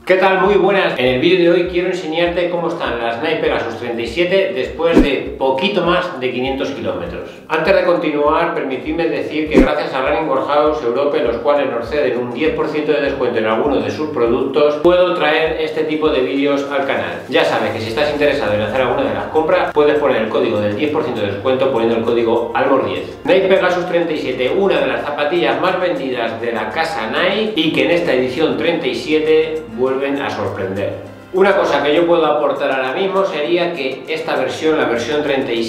¿Qué tal? Muy buenas. En el vídeo de hoy quiero enseñarte cómo están las Nike Pegasus 37 después de poquito más de 500 kilómetros. Antes de continuar, permitidme decir que gracias a Running Warehouse Europe, los cuales nos ceden un 10% de descuento en algunos de sus productos, puedo traer este tipo de vídeos al canal. Ya sabes que si estás interesado en hacer alguna de las compras, puedes poner el código del 10% de descuento poniendo el código ALMOR10. Nike Pegasus 37, una de las zapatillas más vendidas de la casa Nike y que en esta edición 37 vuelven a sorprender. Una cosa que yo puedo aportar ahora mismo sería que esta versión, la versión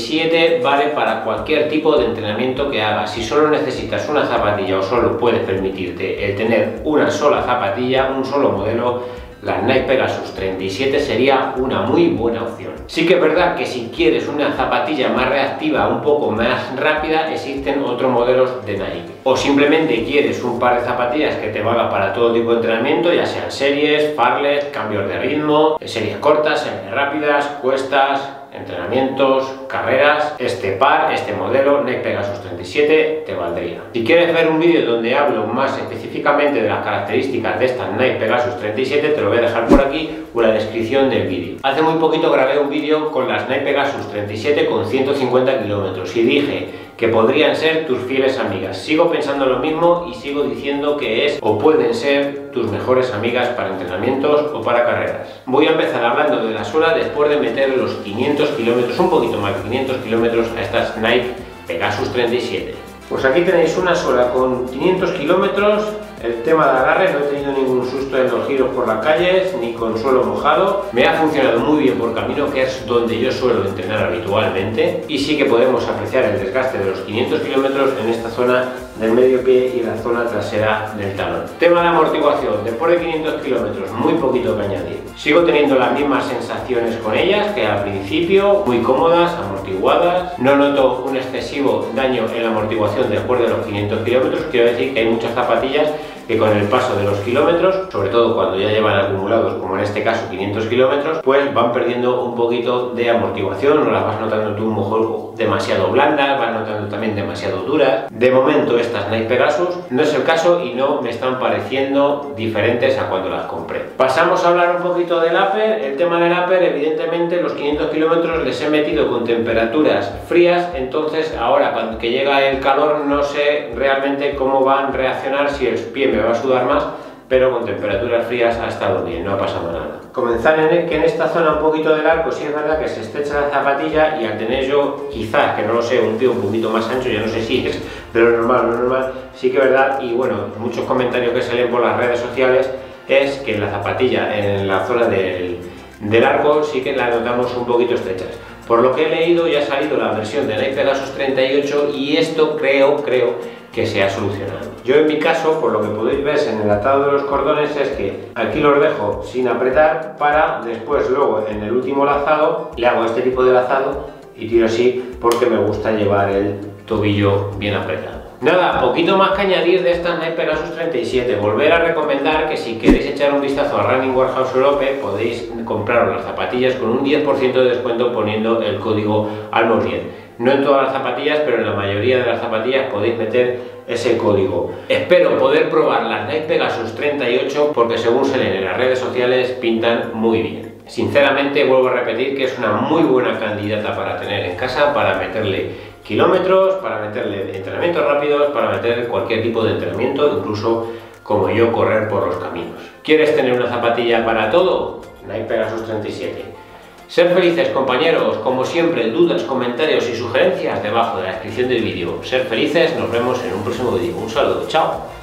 37, vale para cualquier tipo de entrenamiento que hagas. Si solo necesitas una zapatilla o solo puedes permitirte el tener una sola zapatilla, un solo modelo, la Nike Pegasus 37 sería una muy buena opción. Sí que es verdad que si quieres una zapatilla más reactiva, un poco más rápida, existen otros modelos de Nike. O simplemente quieres un par de zapatillas que te valga para todo tipo de entrenamiento, ya sean series, fartlek, cambios de ritmo, series cortas, series rápidas, cuestas, entrenamientos, carreras, este modelo Nike Pegasus 37 te valdría. Si quieres ver un vídeo donde hablo más específicamente de las características de esta Nike Pegasus 37, te lo voy a dejar por aquí o en la descripción del vídeo. Hace muy poquito grabé un vídeo con las Nike Pegasus 37 con 150 kilómetros y dije que podrían ser tus fieles amigas. Sigo pensando lo mismo y sigo diciendo que es o pueden ser tus mejores amigas para entrenamientos o para carreras. Voy a empezar hablando de la suela después de meter los 500 kilómetros, un poquito más de 500 kilómetros a estas Nike Pegasus 37. Pues aquí tenéis una suela con 500 kilómetros. El tema de agarre, no he tenido ningún susto en los giros por las calles, ni con suelo mojado. Me ha funcionado muy bien por camino, que es donde yo suelo entrenar habitualmente. Y sí que podemos apreciar el desgaste de los 500 kilómetros en esta zona del medio pie y la zona trasera del talón. Tema de amortiguación, después de 500 kilómetros, muy poquito que añadir. Sigo teniendo las mismas sensaciones con ellas que al principio, muy cómodas, amortiguadas. No noto un excesivo daño en la amortiguación después de los 500 kilómetros. Quiero decir que hay muchas zapatillas que con el paso de los kilómetros, sobre todo cuando ya llevan acumulados, como en este caso 500 kilómetros, pues van perdiendo un poquito de amortiguación, no las vas notando tú mejor demasiado blandas, vas notando también demasiado duras. De momento estas Nike Pegasus no es el caso y no me están pareciendo diferentes a cuando las compré. Pasamos a hablar un poquito del upper. El tema del upper, evidentemente los 500 kilómetros les he metido con temperaturas frías, entonces ahora cuando que llega el calor no sé realmente cómo van a reaccionar, si el pie me va a sudar más, pero con temperaturas frías ha estado bien, no ha pasado nada. Comenzar que en esta zona un poquito del arco sí es verdad que se estrecha la zapatilla y al tener yo quizás, que no lo sé, un pie un poquito más ancho, yo no sé si es de lo normal, sí que es verdad, y bueno, muchos comentarios que se leen por las redes sociales es que la zapatilla en la zona del arco sí que la notamos un poquito estrechas. Por lo que he leído ya ha salido la versión de Nike Pegasus 38 y esto creo que se ha solucionado. Yo en mi caso, por lo que podéis ver en el atado de los cordones, es que aquí los dejo sin apretar para después luego en el último lazado le hago este tipo de lazado y tiro así porque me gusta llevar el tobillo bien apretado. Nada, poquito más que añadir de estas Nike Pegasus 37. Volver a recomendar que si queréis echar un vistazo a Running Warehouse Europe podéis compraros las zapatillas con un 10% de descuento poniendo el código ALMOR10. No en todas las zapatillas, pero en la mayoría de las zapatillas podéis meter ese código. Espero poder probar las Nike Pegasus 38 porque según se leen en las redes sociales pintan muy bien. Sinceramente vuelvo a repetir que es una muy buena candidata para tener en casa, para meterle kilómetros, para meterle entrenamientos rápidos, para meter cualquier tipo de entrenamiento, incluso como yo correr por los caminos. ¿Quieres tener una zapatilla para todo? Nike Pegasus 37. Ser felices, compañeros, como siempre, dudas, comentarios y sugerencias debajo de la descripción del vídeo. Ser felices, nos vemos en un próximo vídeo. Un saludo, chao.